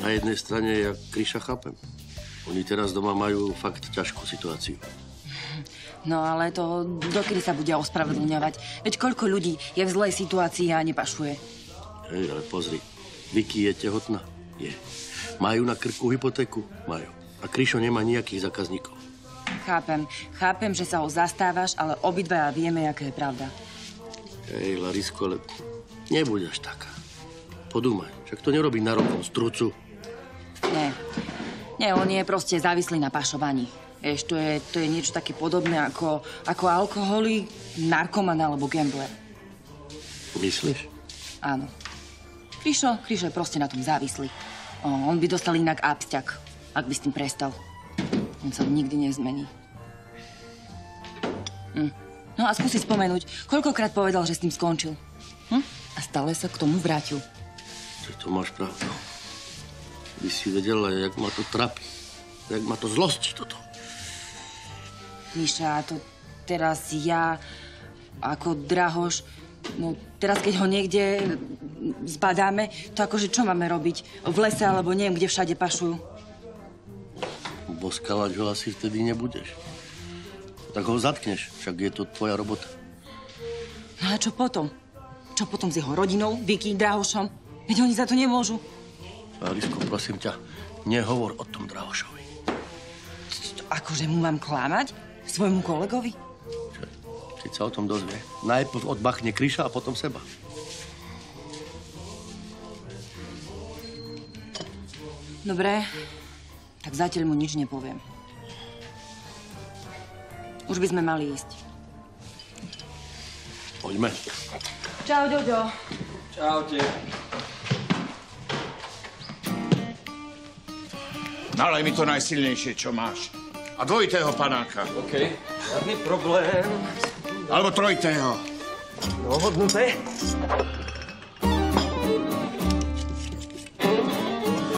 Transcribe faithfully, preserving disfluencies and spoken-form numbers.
Na jednej strane ja Kryša chápem. Oni teraz doma majú fakt ťažkú situáciu. No ale to dokedy sa bude ospravedlňovať? Veď koľko ľudí je v zlej situácii a nepašuje? Hej, ale pozri. Vicky je tehotná? Je. Majú na krku hypotéku? Majú. A Kryšo nemá nejakých zákazníkov. Chápem. Chápem, že sa ho zastávaš, ale obidvaja vieme, aká je pravda. Hej, Larisko, ale nebuď až taká. Podúmaj, však to nerobí na rokom strucu. Nie. Nie, on je proste závislý na pašovaní. Vieš, to je, to je niečo také podobné ako, ako alkoholik, narkoman alebo gambler. Myslíš? Áno. Kryšo, Kryšo je proste na tom závislý. O, on by dostal inak absťak, ak by s tým prestal. On sa nikdy nezmení. Hm. No a skúsi spomenúť, koľkokrát povedal, že s tým skončil. Hm? A stále sa k tomu vrátil. Že to máš pravdu. By si vedela, jak ma to trápi. Jak ma to zlostí toto. Miša, to teraz ja, ako Drahoš, no teraz keď ho niekde zbadáme, to akože čo máme robiť? V lese alebo neviem, kde všade pašujú? Boskávať ho asi vtedy nebudeš. Tak ho zatkneš, však je to tvoja robota. No a čo potom? Čo potom s jeho rodinou, Vicky, Drahošom? Veď oni za to nemôžu. Larisko, prosím ťa, nehovor o tom Drahošovi. Akože mu mám klamať? Svojmu kolegovi? Čo? Keď sa o tom dozvie. Najprv odbachne Kryša a potom seba. Dobre, tak zatiaľ mu nič nepoviem. Už by sme mali ísť. Poďme. Čau, Ďoďo. Čaute. Nalej mi to najsilnejšie, čo máš. A dvojitého panáka. OK, žiadny problém. Alebo trojitého. Dohodnuté.